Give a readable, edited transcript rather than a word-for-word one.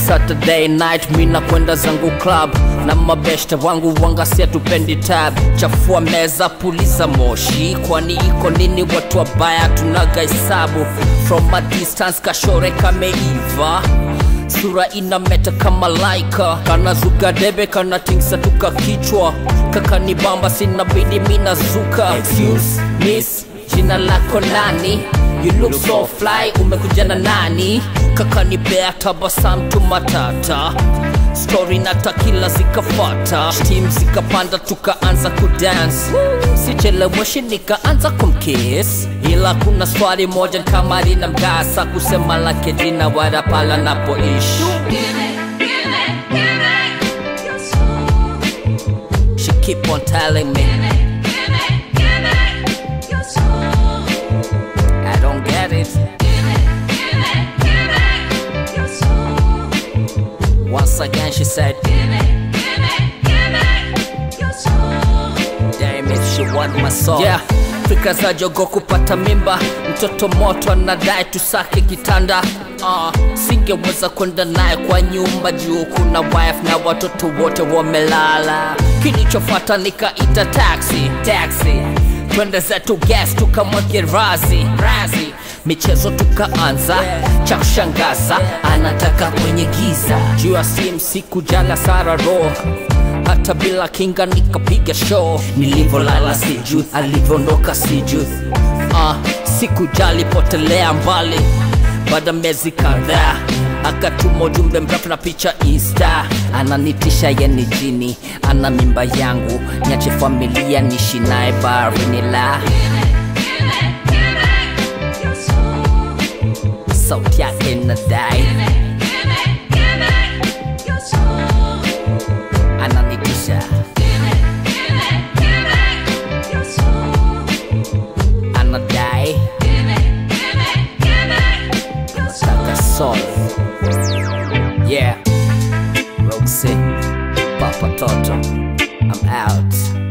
Saturday night mina kwenda zangu club na mabeshte wangu wangasia tupendi tab. Chafua meza puliza moshi, kwani iko nini watu wabaya tunaga hesabu. From a distance kashore kameiva, sura inameta kama laika. Kana zuka debe kana tingsa tuka kichwa. Kaka ni bamba sina bidi mina zuka. Excuse miss, jina lako nani? You look so fly, umekuja na nani? Kaka ni bea tabasam tumatata. Story na takila zikafata, steam zikapanda tukaanza kudance. Sicheleweshe nikaanza kumkiss, ila kuna swali moja kama lina mgasa. Kusema lake jina wada pala napoishi. She keep on telling me I don't get it. Once again she said damn it, she want my soul. Yeah, fikra za jogo kupata mimba. Mtoto moto anadai tusake kitanda. Singeweza kwenda naye kwa nyumba juu kuna wife na watoto wote wamelala. Kilichofuata nikaita taxi. Twende zetu gas tukamwage razi. Michezo tukaanza, cha kushangaza anataka kwenye giza. Juu ya simu sikujala Sara roho, hata bila kinga nikapiga show. Nilivolala sijui, alivondoka sijui. Sikujali potelea mbali. Baada miezi kadhaa akatuma ujumbe mrefu na picha Insta. Ananitisha yeni jini, ana mimba yangu, niache familia nishi naye baharini la. Sauti yake inadai ananitisha, anadai nataka soul. Yeah, Roxy, Papa Toto, I'm out.